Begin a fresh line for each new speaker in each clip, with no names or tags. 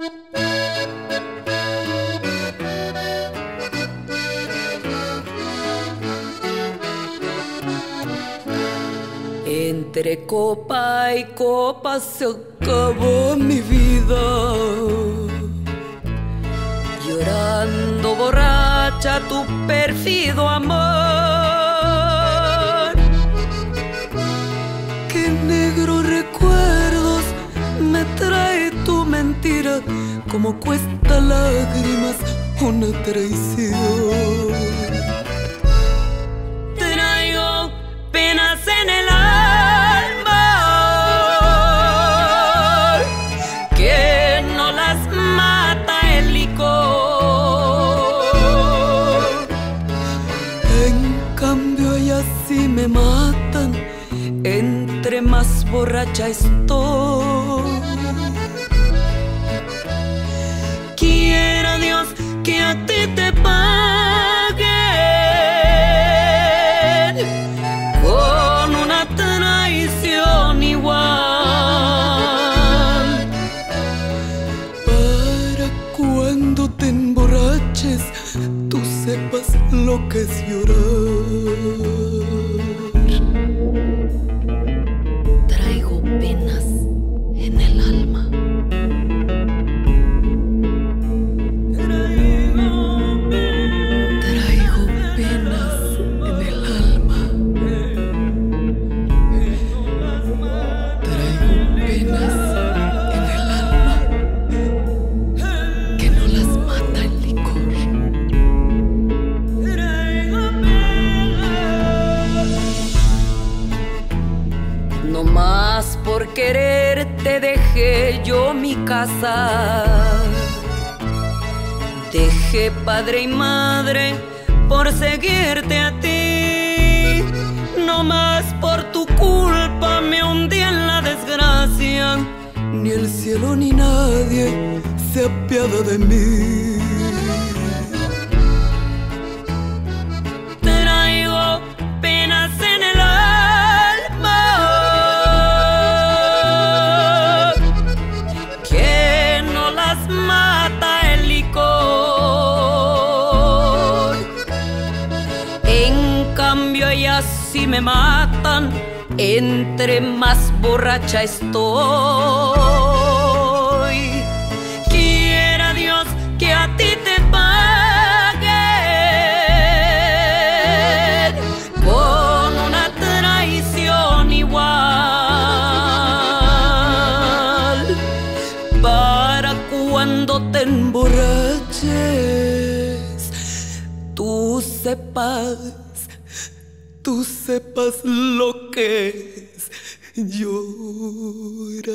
Entre copa y copa se acabó mi vida, llorando borracha tu pérfido amor. Qué negros recuerdos me trae tu mentira, como cuesta lágrimas una traición. Traigo penas en el alma que no las mata el licor. En cambio ellas sí me matan entre más borracha estoy. Quiera Dios que a ti te paguen con una traición igual, para cuando te emborraches tú sepas lo que es llorar. Traigo penas en el alma. Traigo penas en el alma. Traigo penas en el alma que no las mata el licor. No más por quererte dejé yo mi casa, dejé padre y madre por seguirte a ti. No más por tu culpa me hundí en la desgracia, ni el cielo ni nadie se apiada de mí. Traigo penas en el alma que no las mata el licor. En cambio ellas sí me matan entre más borracha estoy. Quiera Dios que a ti te paguen con una traición igual, para cuando te emborraches tú sepas lo que es llorar.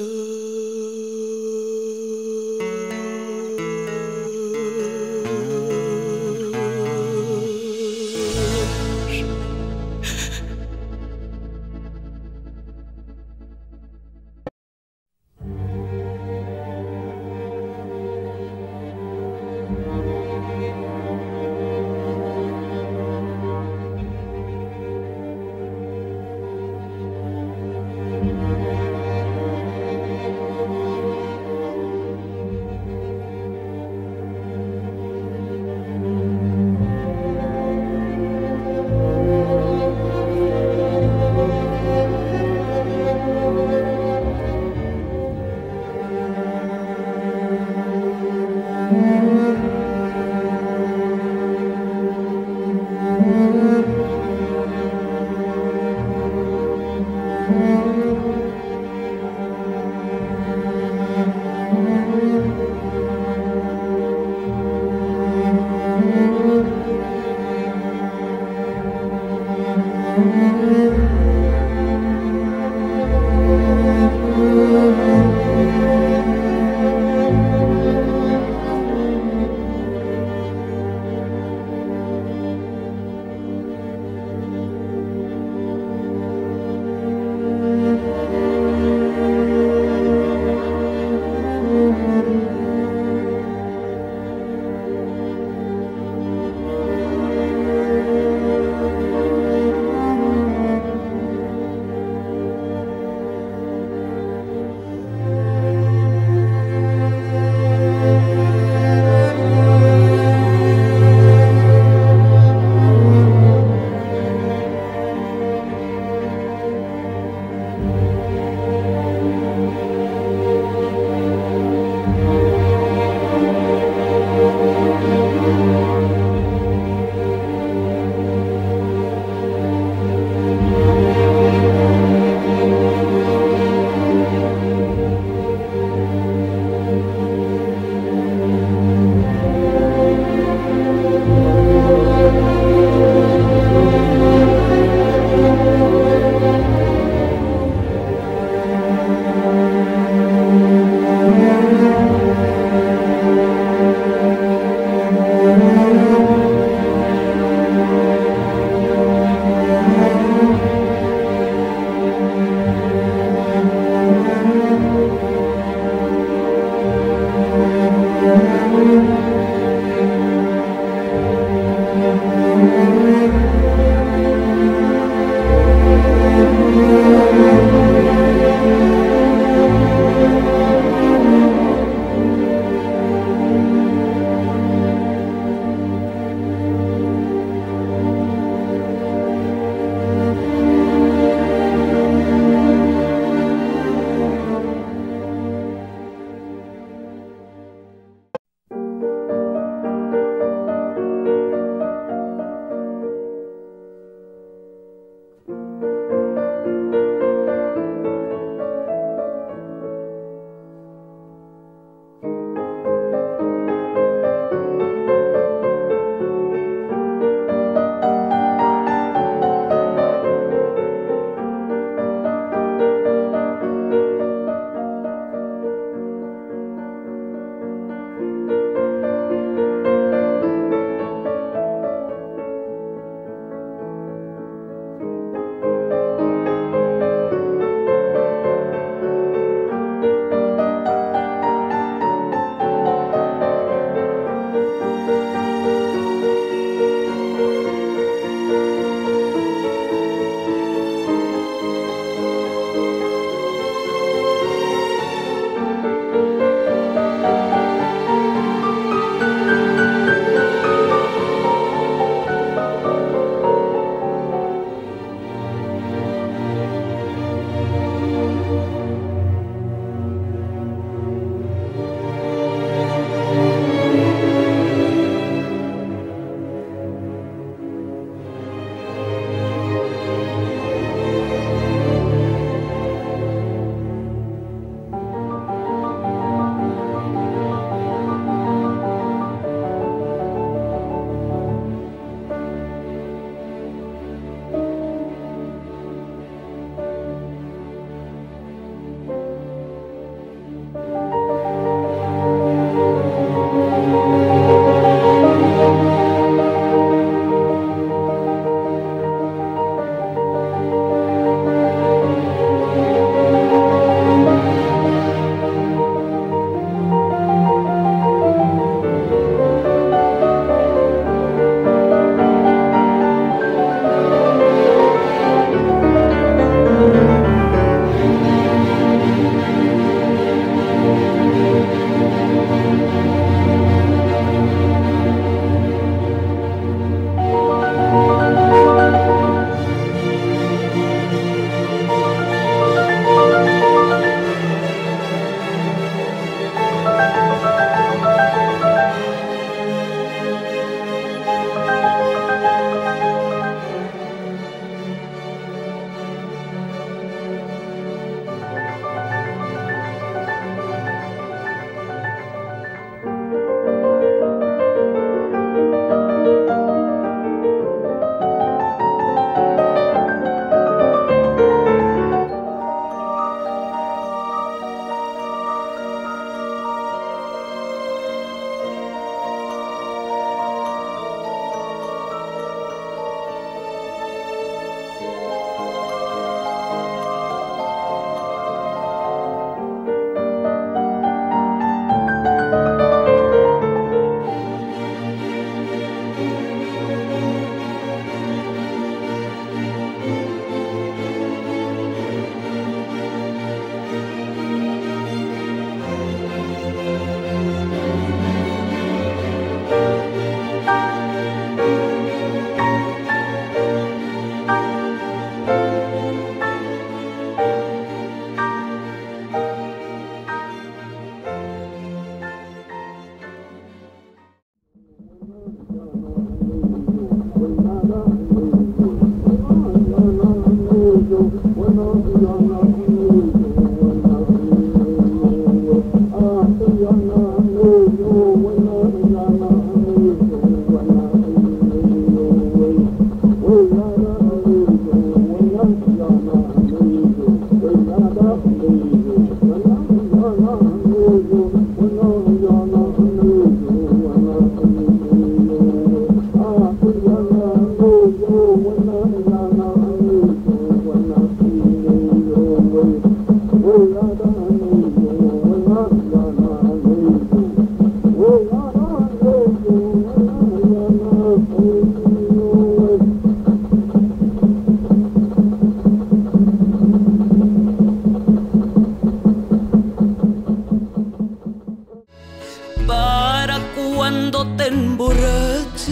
cuando te emborraches,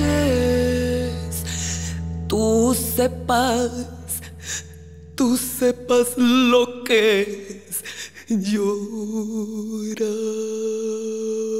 tú sepas lo que es llorar.